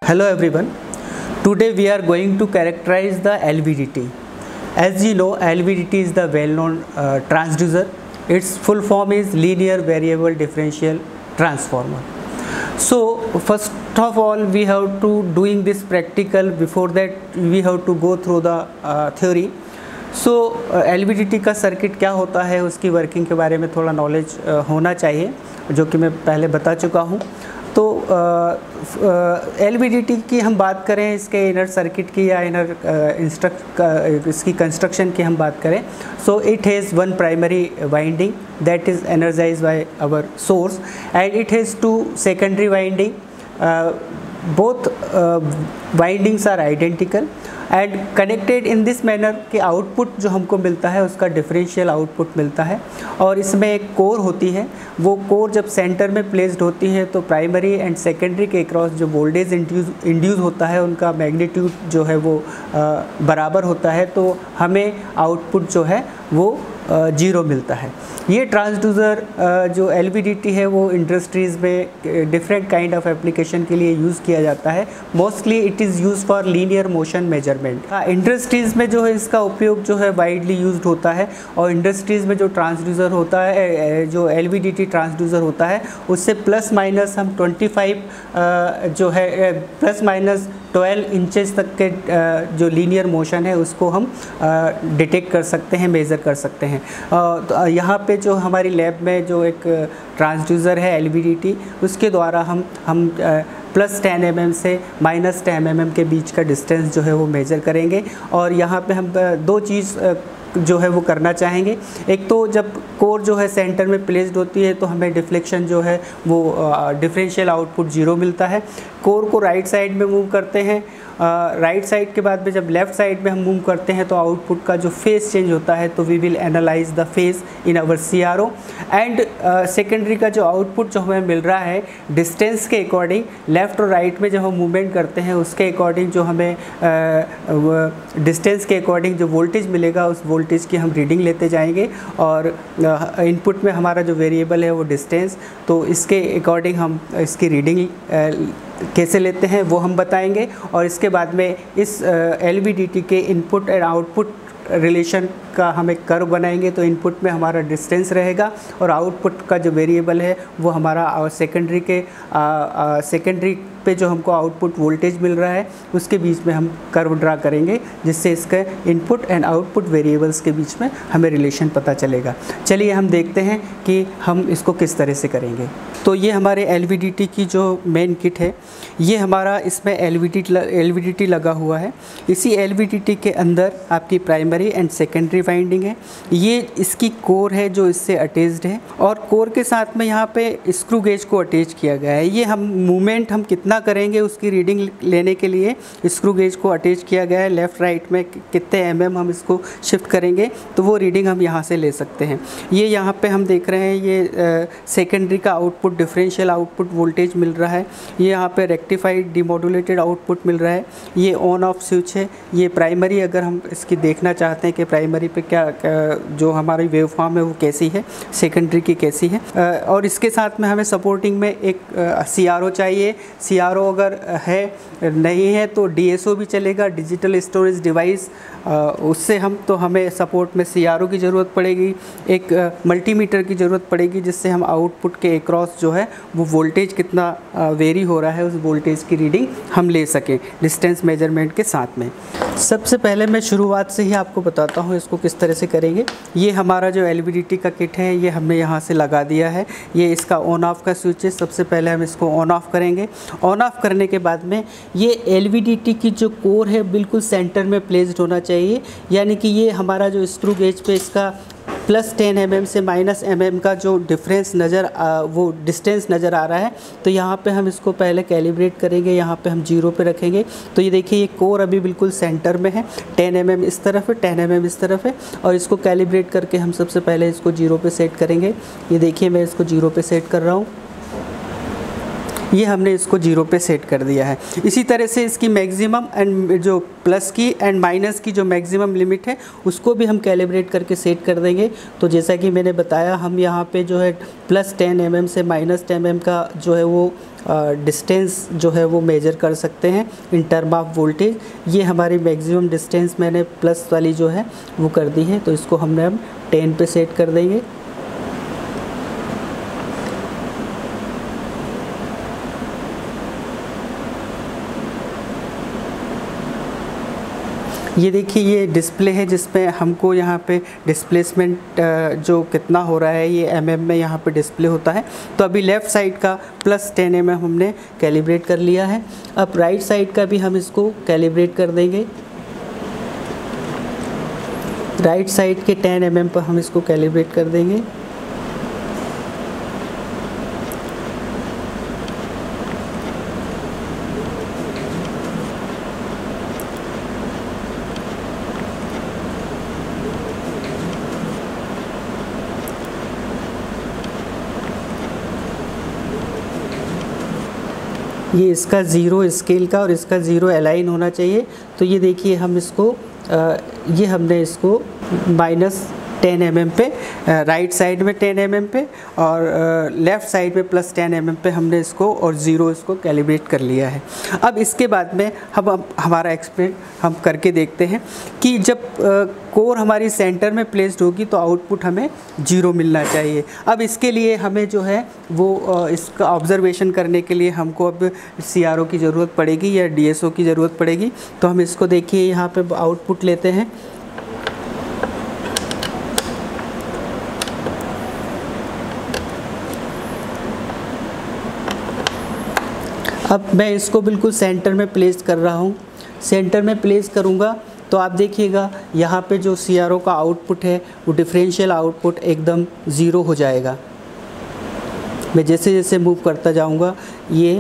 Hello everyone. Today we are going to characterize the LVDT. As you know, LVDT is the well-known transducer. Its full form is linear variable differential transformer. So first of all, we have to doing this practical. Before that, we have to go through the theory. So LVDT का circuit क्या होता है, उसकी working के बारे में थोड़ा knowledge होना चाहिए, जो कि मैं पहले बता चुका हूँ। तो LVDT की हम बात करें, इसके इनर सर्किट की या इसकी कंस्ट्रक्शन की हम बात करें, so it has one primary winding that is energized by our source and it has two secondary winding. Both windings are identical and connected in this manner कि आउटपुट जो हमको मिलता है उसका डिफरेंशियल आउटपुट मिलता है. और इसमें एक कोर होती है, वो कोर जब सेंटर में प्लेस्ड होती है तो प्राइमरी एंड सेकेंडरी के अक्रॉस जो वोल्टेज इंड्यूस होता है उनका मैग्नीट्यूड जो है वो बराबर होता है, तो हमें आउटपुट जो है वो 0 मिलता है. ये ट्रांसड्यूसर जो LVDT है वो इंडस्ट्रीज़ में डिफरेंट काइंड ऑफ एप्लीकेशन के लिए यूज़ किया जाता है. Mostly it is use for linear motion measurement. Industries में जो है इसका उपयोग जो है वाइडली यूज्ड होता है. और इंडस्ट्रीज़ में जो ट्रांसड्यूसर होता है, जो LVDT ट्रांसड्यूसर होता है, उससे प्लस माइनस हम 25 जो है प्लस माइनस 12 इंचेस तक के जो लीनियर मोशन है उसको हम डिटेक्ट कर सकते हैं, मेज़र कर सकते हैं. तो यहाँ पे जो हमारी लैब में जो एक ट्रांसड्यूसर है LVDT, उसके द्वारा हम प्लस 10 mm से माइनस 10 mm के बीच का डिस्टेंस जो है वो मेज़र करेंगे. और यहाँ पे हम दो चीज़ जो है वो करना चाहेंगे. एक तो जब कोर जो है सेंटर में प्लेस्ड होती है तो हमें डिफ्लेक्शन जो है वो डिफरेंशियल आउटपुट 0 मिलता है. कोर को राइट साइड में मूव करते हैं. राइट साइड के बाद में जब लेफ़्ट साइड में हम मूव करते हैं तो आउटपुट का जो फेस चेंज होता है, तो we will analyse the phase in our CRO. And secondary का जो आउटपुट जो हमें मिल रहा है डिस्टेंस के अकॉर्डिंग, लेफ़्ट और राइट में जब हम मूवमेंट करते हैं उसके अकॉर्डिंग जो हमें डिस्टेंस के अकॉर्डिंग जो वोल्टेज मिलेगा उस वोल्टेज की हम रीडिंग लेते जाएंगे. और इनपुट में हमारा जो वेरिएबल है वो डिस्टेंस, तो इसके अकॉर्डिंग हम इसकी रीडिंग कैसे लेते हैं वो हम बताएंगे. और इसके बाद में इस LVDT के इनपुट एंड आउटपुट रिलेशन का हम एक कर्व बनाएंगे. तो इनपुट में हमारा डिस्टेंस रहेगा और आउटपुट का जो वेरिएबल है वो हमारा सेकेंडरी पे जो हमको आउटपुट वोल्टेज मिल रहा है उसके बीच में हम कर्व ड्रा करेंगे, जिससे इसके इनपुट एंड आउटपुट वेरिएबल्स के बीच में हमें रिलेशन पता चलेगा. चलिए हम देखते हैं कि हम इसको किस तरह से करेंगे. तो ये हमारे LVDT की जो मेन किट है, ये हमारा इसमें LVDT लगा हुआ है. इसी LVDT के अंदर आपकी प्राइमरी एंड सेकेंडरी वाइंडिंग है. ये इसकी कोर है जो इससे अटैच्ड है, और कोर के साथ में यहाँ पे स्क्रू गेज को अटैच किया गया है. ये हम मूवमेंट हम कितना करेंगे उसकी रीडिंग लेने के लिए स्क्रू गेज को अटैच किया गया है. लेफ़्ट राइट में कितने mm हम इसको शिफ्ट करेंगे तो वो रीडिंग हम यहाँ से ले सकते हैं. ये यहाँ पे हम देख रहे हैं ये सेकेंडरी का आउटपुट डिफरेंशियल आउटपुट वोल्टेज मिल रहा है. ये यहाँ पे रेक्टिफाइड डिमोडुलेटेड आउटपुट मिल रहा है. ये ऑन ऑफ स्विच है. ये प्राइमरी, अगर हम इसकी देखना चाहते हैं कि प्राइमरी पे क्या जो हमारी वेव फॉर्म है वो कैसी है, सेकेंडरी की कैसी है. और इसके साथ में हमें सपोर्टिंग में एक CRO चाहिए. CRO अगर है नहीं है तो DSO भी चलेगा, डिजिटल स्टोरेज डिवाइस. उससे हमें सपोर्ट में CRO की ज़रूरत पड़ेगी. एक मल्टीमीटर की ज़रूरत पड़ेगी, जिससे हम आउटपुट के अक्रॉस जो है वो वोल्टेज कितना वेरी हो रहा है उस वोल्टेज की रीडिंग हम ले सकें डिस्टेंस मेजरमेंट के साथ में. सबसे पहले मैं शुरुआत से ही आपको बताता हूँ इसको किस तरह से करेंगे. ये हमारा जो LVDT का किट है ये हमने यहाँ से लगा दिया है. ये इसका ऑन ऑफ का स्विच है. सबसे पहले हम इसको ऑन ऑफ करेंगे. ऑन ऑफ करने के बाद में ये LVDT की जो कोर है बिल्कुल सेंटर में प्लेस्ड होना चाहिए. यानी कि ये हमारा जो स्क्रू गेज पे इसका प्लस 10 mm से माइनस mm का जो डिफरेंस वो डिस्टेंस नज़र आ रहा है. तो यहाँ पे हम इसको पहले कैलिब्रेट करेंगे. यहाँ पे हम 0 पे रखेंगे. तो ये देखिए ये कोर अभी बिल्कुल सेंटर में है. 10 mm इस तरफ है, 10 mm इस तरफ है. और इसको कैलिब्रेट करके हम सबसे पहले इसको 0 पे सेट करेंगे. ये देखिए मैं इसको 0 पे सेट कर रहा हूँ. ये हमने इसको 0 पे सेट कर दिया है। इसी तरह से इसकी मैक्सिमम एंड जो प्लस की एंड माइनस की जो मैक्सिमम लिमिट है उसको भी हम कैलिब्रेट करके सेट कर देंगे। तो जैसा कि मैंने बताया हम यहाँ पे जो है +10 mm से -10 mm का जो है वो डिस्टेंस जो है वो मेजर कर सकते हैं इन टर्म ऑफ वोल्टेज। ये हमारी मैक्सिमम डिस्टेंस मैंने प्लस वाली जो है वो कर दी है, तो इसको हमने हम 10 पे सेट कर देंगे। ये देखिए ये डिस्प्ले है जिसमें हमको यहाँ पे डिस्प्लेसमेंट जो कितना हो रहा है ये mm में यहाँ पे डिस्प्ले होता है। तो अभी लेफ़्ट साइड का प्लस 10 mm हमने कैलिब्रेट कर लिया है। अब राइट साइड का भी हम इसको कैलिब्रेट कर देंगे। राइट साइड के 10 mm पर हम इसको कैलिब्रेट कर देंगे। ये इसका ज़ीरो स्केल का और इसका ज़ीरो अलाइन होना चाहिए। तो ये देखिए हम इसको ये हमने इसको -10 mm पे राइट साइड में 10 mm पे और लेफ़्ट साइड में +10 mm पे हमने इसको और ज़ीरो इसको कैलिब्रेट कर लिया है। अब इसके बाद में हम हमारा एक्सपेरिमेंट हम करके देखते हैं कि जब कोर हमारी सेंटर में प्लेस्ड होगी तो आउटपुट हमें 0 मिलना चाहिए। अब इसके लिए हमें जो है वो इसका ऑब्ज़र्वेशन करने के लिए हमको अब CRO की ज़रूरत पड़ेगी या DSO की ज़रूरत पड़ेगी। तो हम इसको देखिए यहाँ पे आउटपुट लेते हैं। अब मैं इसको बिल्कुल सेंटर में प्लेस कर रहा हूँ। सेंटर में प्लेस करूँगा तो आप देखिएगा यहाँ पे जो CRO का आउटपुट है वो डिफरेंशियल आउटपुट एकदम 0 हो जाएगा। मैं जैसे जैसे मूव करता जाऊँगा ये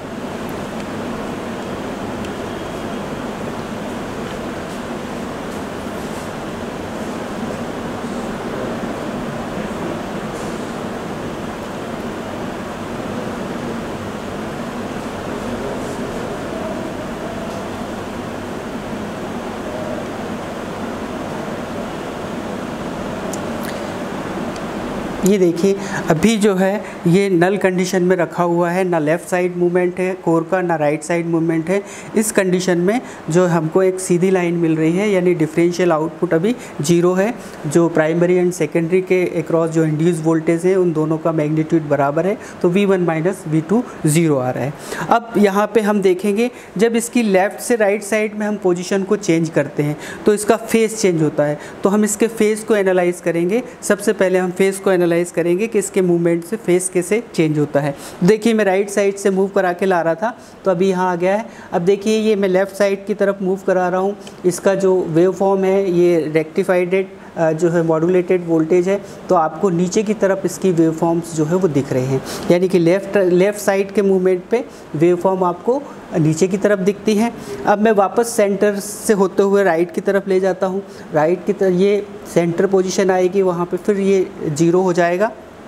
ये देखिए अभी जो है ये नल कंडीशन में रखा हुआ है, ना लेफ़्ट साइड मूवमेंट है कोर का ना राइट साइड मूवमेंट है। इस कंडीशन में जो हमको एक सीधी लाइन मिल रही है यानी डिफरेंशियल आउटपुट अभी 0 है। जो प्राइमरी एंड सेकेंडरी के अक्रॉस जो इंड्यूस वोल्टेज है उन दोनों का मैग्नीट्यूड बराबर है, तो V1 - V2 0 आ रहा है। अब यहाँ पे हम देखेंगे जब इसकी लेफ़्ट से राइट साइड में हम पोजीशन को चेंज करते हैं तो इसका फेस चेंज होता है। तो हम इसके फेस को एनालाइज करेंगे। सबसे पहले हम फेस को एनालाइज करेंगे कि इसके मूवमेंट से फेस कैसे चेंज होता है। देखिए मैं राइट साइड से मूव करा के ला रहा था तो अभी यहाँ आ गया है। अब देखिए ये मैं लेफ़्ट साइड की तरफ मूव करा रहा हूँ। इसका जो वेव फॉर्म है ये रेक्टिफाइड जो है मॉड्यूलेटेड वोल्टेज है, तो आपको नीचे की तरफ इसकी वेव फॉर्म्स जो है वो दिख रहे हैं। यानी कि लेफ़्ट साइड के मूवमेंट पे वेव फॉर्म आपको नीचे की तरफ दिखती है। अब मैं वापस सेंटर से होते हुए राइट की तरफ ले जाता हूँ। राइट की तरफ ये सेंटर पोजीशन आएगी, वहाँ पे फिर ये 0 हो जाएगा।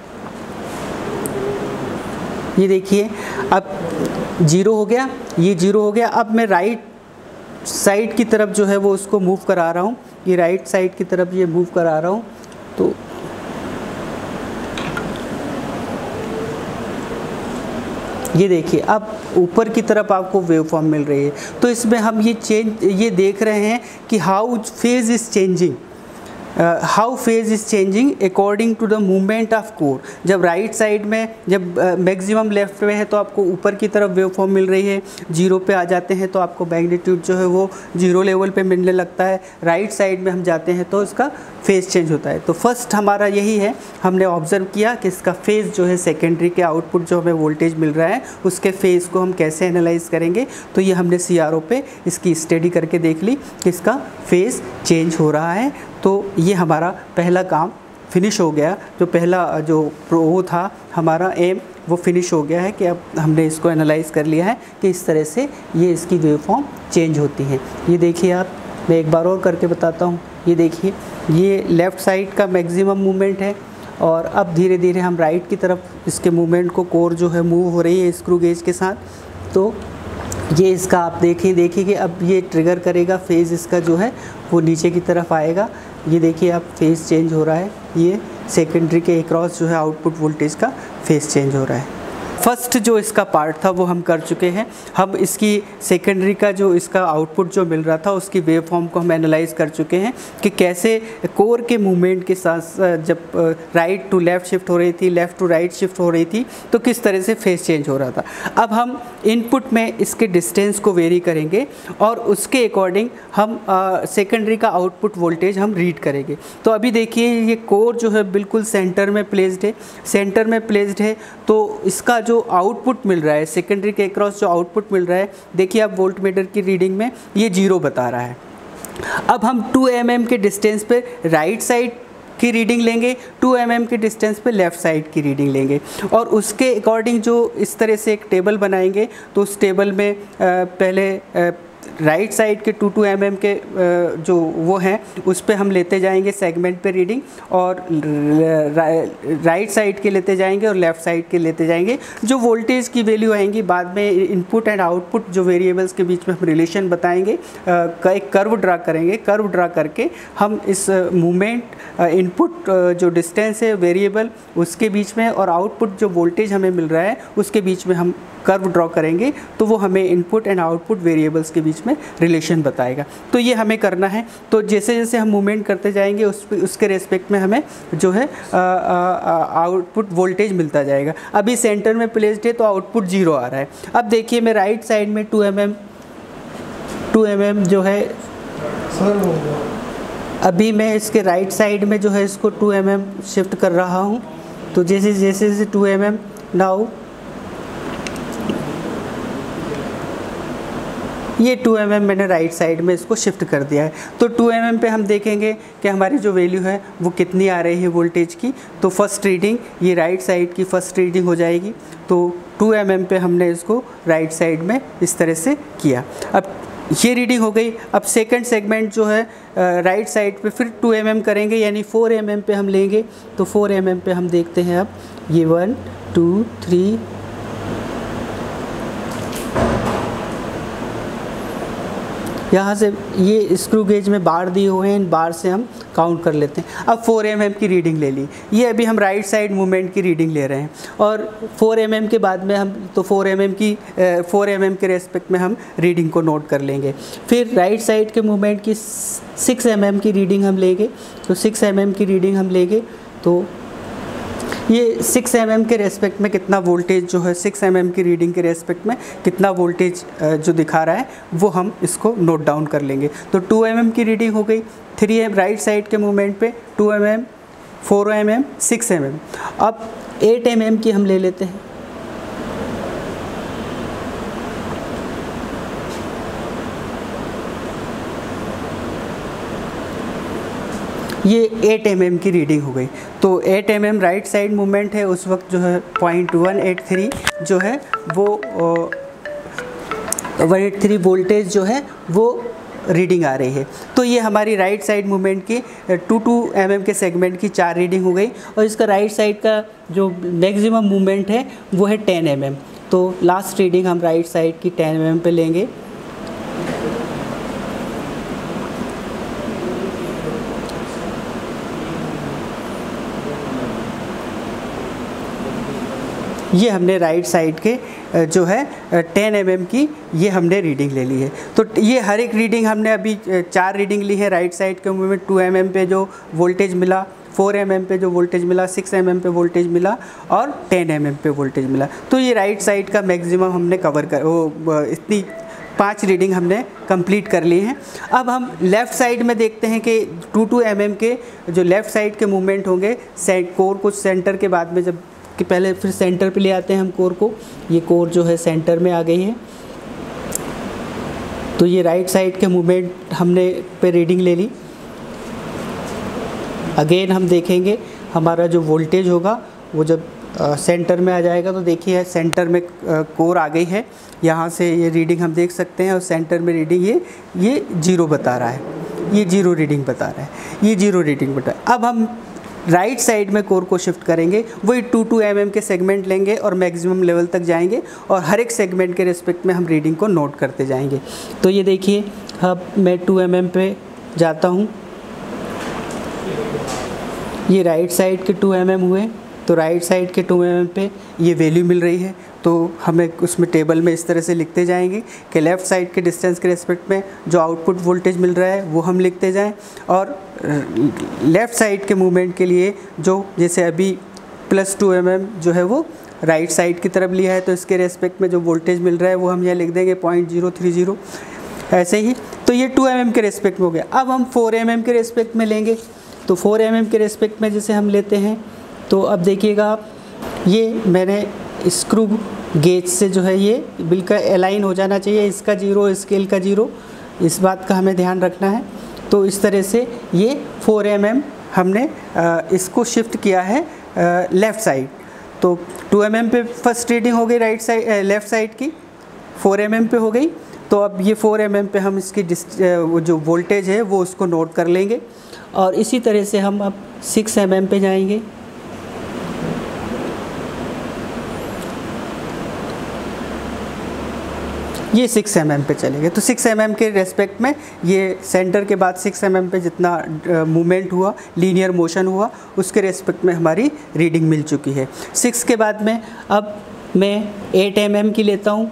ये देखिए अब 0 हो गया, ये 0 हो गया। अब मैं राइट साइड की तरफ जो है वो उसको मूव करा रहा हूँ। ये राइट साइड की तरफ ये मूव करा रहा हूँ तो ये देखिए अब ऊपर की तरफ आपको वेव फॉर्म मिल रही है। तो इसमें हम ये देख रहे हैं कि how phase is changing, how phase is changing according to the movement of core. जब राइट साइड में जब मैक्सिमम लेफ्ट में है तो आपको ऊपर की तरफ वेव फॉर्म मिल रही है, 0 पे आ जाते हैं तो आपको मैग्नीट्यूड जो है वो 0 लेवल पे मिलने लगता है। राइट साइड में हम जाते हैं तो इसका फेज चेंज होता है। तो फर्स्ट हमारा यही है, हमने ऑब्ज़र्व किया कि इसका फेज़ जो है सेकेंडरी के आउटपुट जो हमें वोल्टेज मिल रहा है उसके फेज़ को हम कैसे एनालाइज करेंगे। तो ये हमने CRO पे इसकी स्टडी करके देख ली कि इसका फेज़ चेंज हो रहा है। तो ये हमारा पहला काम फिनिश हो गया। जो पहला जो वो था हमारा एम वो फिनिश हो गया है कि अब हमने इसको एनालाइज कर लिया है कि इस तरह से ये इसकी वेव फॉर्म चेंज होती है। ये देखिए आप, मैं एक बार और करके बताता हूँ। ये देखिए ये लेफ़्ट साइड का मैक्सिमम मूवमेंट है और अब धीरे धीरे हम राइट की तरफ इसके मूवमेंट को कोर जो है मूव हो रही है स्क्रू गेज के साथ। तो ये इसका आप देखिए कि अब ये ट्रिगर करेगा, फेज़ इसका जो है वो नीचे की तरफ आएगा। ये देखिए अब फेज़ चेंज हो रहा है, ये सेकेंडरी के अक्रॉस जो है आउटपुट वोल्टेज का फेज़ चेंज हो रहा है। फर्स्ट जो इसका पार्ट था वो हम कर चुके हैं। हम इसकी सेकेंडरी का जो इसका आउटपुट जो मिल रहा था उसकी वेव फॉर्म को हम एनालाइज कर चुके हैं कि कैसे कोर के मूवमेंट के साथ जब राइट टू लेफ़्ट शिफ्ट हो रही थी, लेफ़्ट टू राइट शिफ्ट हो रही थी, तो किस तरह से फेस चेंज हो रहा था। अब हम इनपुट में इसके डिस्टेंस को वेरी करेंगे और उसके अकॉर्डिंग हम सेकेंडरी का आउटपुट वोल्टेज हम रीड करेंगे। तो अभी देखिए ये कोर जो है बिल्कुल सेंटर में प्लेस्ड है, सेंटर में प्लेस्ड है, तो इसका जो आउटपुट मिल रहा है सेकेंडरी के अक्रॉस जो आउटपुट मिल रहा है, देखिए आप वोल्ट मीटर की रीडिंग में ये 0 बता रहा है। अब हम 2 mm के डिस्टेंस पे राइट साइड की रीडिंग लेंगे, 2 mm के डिस्टेंस पे लेफ़्ट साइड की रीडिंग लेंगे और उसके अकॉर्डिंग जो इस तरह से एक टेबल बनाएंगे। तो उस टेबल में पहले राइट साइड के 2 mm के जो वो हैं उस पे हम लेते जाएंगे सेगमेंट पे रीडिंग, और राइट साइड के लेते जाएंगे और लेफ़्ट साइड के लेते जाएंगे। जो वोल्टेज की वैल्यू आएंगी बाद में इनपुट एंड आउटपुट जो वेरिएबल्स के बीच में हम रिलेशन बताएंगे, एक कर्व ड्रा करेंगे। कर्व ड्रा करके हम इस मूवमेंट इनपुट जो डिस्टेंस है वेरिएबल उसके बीच में और आउटपुट जो वोल्टेज हमें मिल रहा है उसके बीच में हम कर्व ड्रॉ करेंगे, तो वो हमें इनपुट एंड आउटपुट वेरिएबल्स के बीच में रिलेशन बताएगा। तो ये हमें करना है। तो जैसे जैसे हम मूवमेंट करते जाएंगे उसके रेस्पेक्ट में हमें जो है आउटपुट वोल्टेज मिलता जाएगा। अभी सेंटर में प्लेस्ड है तो आउटपुट 0 आ रहा है। अब देखिए मैं राइट साइड में 2 mm जो है, अभी मैं इसके राइट साइड में जो है इसको 2 mm शिफ्ट कर रहा हूँ। तो जैसे जैसे 2 mm नाउ ये 2 mm मैंने राइट साइड में इसको शिफ्ट कर दिया है। तो 2 mm पे हम देखेंगे कि हमारी जो वैल्यू है वो कितनी आ रही है वोल्टेज की। तो फर्स्ट रीडिंग ये राइट साइड की फर्स्ट रीडिंग हो जाएगी। तो 2 mm पे हमने इसको राइट साइड में इस तरह से किया। अब ये रीडिंग हो गई। अब सेकंड सेगमेंट जो है राइट साइड पे फिर 2 mm करेंगे, यानी 4 mm पे हम लेंगे। तो 4 mm पे हम देखते हैं अब ये 1 2 3 यहाँ से ये स्क्रू गेज में बार दिए हुए हैं, इन बार से हम काउंट कर लेते हैं। अब 4 mm की रीडिंग ले ली। ये अभी हम राइट साइड मूवमेंट की रीडिंग ले रहे हैं और 4 mm के बाद में हम तो 4 mm के रेस्पेक्ट में हम रीडिंग को नोट कर लेंगे। फिर राइट साइड के मूवमेंट की 6 mm की रीडिंग हम लेंगे। तो 6 mm की रीडिंग हम लेंगे तो ये 6 mm के रेस्पेक्ट में कितना वोल्टेज जो है 6 mm की रीडिंग के रेस्पेक्ट में कितना वोल्टेज जो दिखा रहा है वो हम इसको नोट डाउन कर लेंगे। तो 2 mm की रीडिंग हो गई। 3 mm राइट साइड के मूवमेंट पे 2 mm 4 mm 6 mm। अब 8 mm की हम ले लेते हैं। ये 8 mm की रीडिंग हो गई। तो 8 mm राइट साइड मूवमेंट है, उस वक्त जो है 0.183 जो है वो 183 वोल्टेज जो है वो रीडिंग आ रही है। तो ये हमारी राइट साइड मूवमेंट की 2 mm के सेगमेंट की 4 रीडिंग हो गई। और इसका राइट साइड का जो मैक्सिमम मूवमेंट है वो है 10 mm। तो लास्ट रीडिंग हम राइट साइड की 10 mm पे लेंगे। ये हमने राइट साइड के जो है 10 mm की ये हमने रीडिंग ले ली है। तो ये हर एक रीडिंग हमने अभी 4 रीडिंग ली है। राइट साइड के मूवमेंट 2 mm पे जो वोल्टेज मिला, 4 mm पे जो वोल्टेज मिला, 6 mm पे वोल्टेज मिला और 10 mm पे वोल्टेज मिला। तो ये राइट साइड का मैक्सिमम हमने कवर कर इतनी 5 रीडिंग हमने कंप्लीट कर ली हैं। अब हम लेफ़्ट साइड में देखते हैं कि 2 mm के जो लेफ़्ट साइड के मूवमेंट होंगे कोर को सेंटर के बाद में जब कि पहले फिर सेंटर पे ले आते हैं हम कोर को। ये कोर जो है सेंटर में आ गई है। तो ये राइट साइड के मूवमेंट हमने पे रीडिंग ले ली। अगेन हम देखेंगे हमारा जो वोल्टेज होगा वो जब सेंटर में आ जाएगा। तो देखिए सेंटर में कोर आ गई है। यहाँ से ये रीडिंग हम देख सकते हैं और सेंटर में रीडिंग ये 0 बता रहा है, ये 0 रीडिंग बता रहा है, ये 0 रीडिंग बता। अब हम राइट साइड में कोर को शिफ्ट करेंगे, वही 2 mm के सेगमेंट लेंगे और मैक्सिमम लेवल तक जाएंगे और हर एक सेगमेंट के रिस्पेक्ट में हम रीडिंग को नोट करते जाएंगे। तो ये देखिए अब मैं 2 mm पे जाता हूँ। ये राइट साइड के 2 mm हुए। तो राइट साइड के 2 mm पे ये वैल्यू मिल रही है, तो हमें उसमें टेबल में इस तरह से लिखते जाएंगे कि लेफ़्ट साइड के डिस्टेंस के रेस्पेक्ट में जो आउटपुट वोल्टेज मिल रहा है वो हम लिखते जाएं, और लेफ़्ट साइड के मूवमेंट के लिए जो जैसे अभी +2 mm जो है वो राइट साइड की तरफ लिया है, तो इसके रेस्पेक्ट में जो वोल्टेज मिल रहा है वो हम यहाँ लिख देंगे 0.030। ऐसे ही तो ये 2 mm के रेस्पेक्ट में हो गया। अब हम 4 mm के रेस्पेक्ट में लेंगे, तो 4 mm के रेस्पेक्ट में जैसे हम लेते हैं, तो अब देखिएगा आप, ये मैंने स्क्रू गेज से जो है ये बिल्कुल अलाइन हो जाना चाहिए, इसका 0 स्केल का 0, इस बात का हमें ध्यान रखना है। तो इस तरह से ये 4 mm हमने इसको शिफ्ट किया है लेफ़्ट साइड। तो 2 mm पे फर्स्ट रीडिंग हो गई राइट साइड लेफ़्ट साइड की, 4 mm पे हो गई। तो अब ये 4 mm पे हम इसकी जो वोल्टेज है वो उसको नोट कर लेंगे, और इसी तरह से हम अब 6 mm पे जाएंगे। ये 6 mm पे चलेंगे, तो 6 mm के रेस्पेक्ट में ये सेंटर के बाद 6 mm पे जितना मूवमेंट हुआ, लीनियर मोशन हुआ, उसके रेस्पेक्ट में हमारी रीडिंग मिल चुकी है। 6 के बाद में अब मैं 8 mm की लेता हूँ।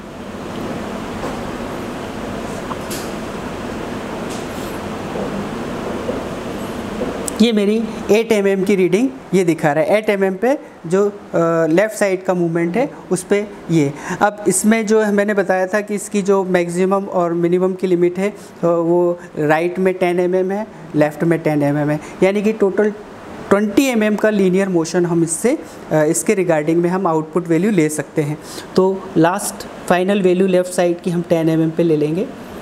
ये मेरी 8 mm की रीडिंग ये दिखा रहा है। 8 mm पे जो लेफ़्ट साइड का मूवमेंट है उस पर ये। अब इसमें जो मैंने बताया था कि इसकी जो मैक्सिमम और मिनिमम की लिमिट है वो राइट में 10 mm है, लेफ़्ट में 10 mm है, यानी कि टोटल 20 mm का लीनियर मोशन हम इससे इसके रिगार्डिंग में हम आउटपुट वैल्यू ले सकते हैं। तो last final value left side की हम 10 mm पे ले लेंगे।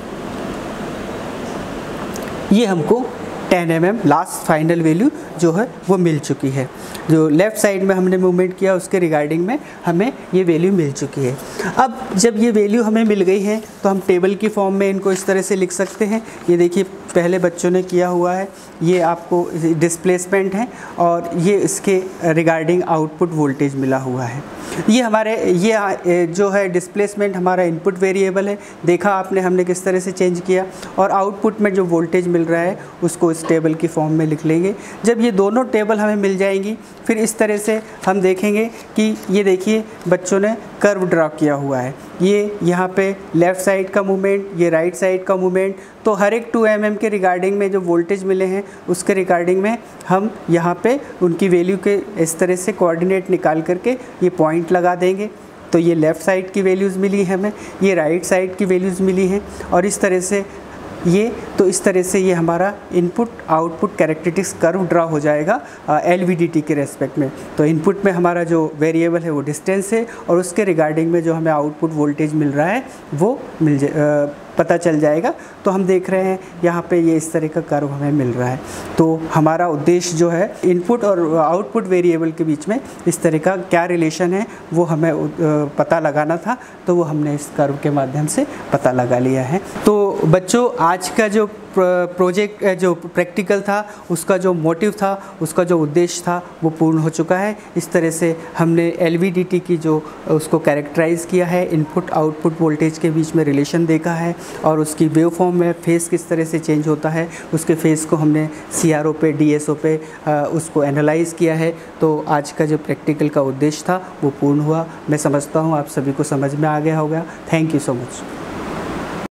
ये हमको 10 mm लास्ट फाइनल वैल्यू जो है वो मिल चुकी है। जो लेफ़्ट साइड में हमने मूवमेंट किया उसके रिगार्डिंग में हमें ये वैल्यू मिल चुकी है। अब जब ये वैल्यू हमें मिल गई है तो हम टेबल की फॉर्म में इनको इस तरह से लिख सकते हैं। ये देखिए पहले बच्चों ने किया हुआ है, ये आपको डिस्प्लेसमेंट है और ये इसके रिगार्डिंग आउटपुट वोल्टेज मिला हुआ है। ये हमारे ये जो है डिस्प्लेसमेंट हमारा इनपुट वेरिएबल है, देखा आपने हमने किस तरह से चेंज किया, और आउटपुट में जो वोल्टेज मिल रहा है उसको इस टेबल की फॉर्म में लिख लेंगे। जब ये दोनों टेबल हमें मिल जाएंगी फिर इस तरह से हम देखेंगे कि ये देखिए बच्चों ने कर्व ड्रा किया हुआ है, ये यहाँ पे लेफ़्ट साइड का मूवमेंट, ये राइट साइड का मूवमेंट, तो हर एक 2 mm के रिगार्डिंग में जो वोल्टेज मिले हैं उसके रिगार्डिंग में हम यहाँ पे उनकी वैल्यू के इस तरह से कोऑर्डिनेट निकाल करके ये पॉइंट लगा देंगे। तो ये लेफ़्ट साइड की वैल्यूज़ मिली है हमें, ये राइट साइड की वैल्यूज़ मिली हैं, और इस तरह से इस तरह से ये हमारा input output characteristics curve draw हो जाएगा LVDT के रेस्पेक्ट में। तो इनपुट में हमारा जो वेरिएबल है वो डिस्टेंस है, और उसके रिगार्डिंग में जो हमें आउटपुट वोल्टेज मिल रहा है वो पता चल जाएगा। तो हम देख रहे हैं यहाँ पे ये इस तरह का कर्व हमें मिल रहा है। तो हमारा उद्देश्य जो है इनपुट और आउटपुट वेरिएबल के बीच में इस तरह का क्या रिलेशन है वो हमें पता लगाना था, तो वो हमने इस कर्व के माध्यम से पता लगा लिया है। तो बच्चों आज का जो प्रोजेक्ट जो प्रैक्टिकल था उसका जो मोटिव था, उसका जो उद्देश्य था वो पूर्ण हो चुका है। इस तरह से हमने LVDT की जो उसको कैरेक्टराइज़ किया है, इनपुट आउटपुट वोल्टेज के बीच में रिलेशन देखा है, और उसकी वेव फॉर्म में फेस किस तरह से चेंज होता है, उसके फेस को हमने CRO पे DSO पे उसको एनालाइज़ किया है। तो आज का जो प्रैक्टिकल का उद्देश्य था वो पूर्ण हुआ। मैं समझता हूँ आप सभी को समझ में आ गया होगा। Thank you so much.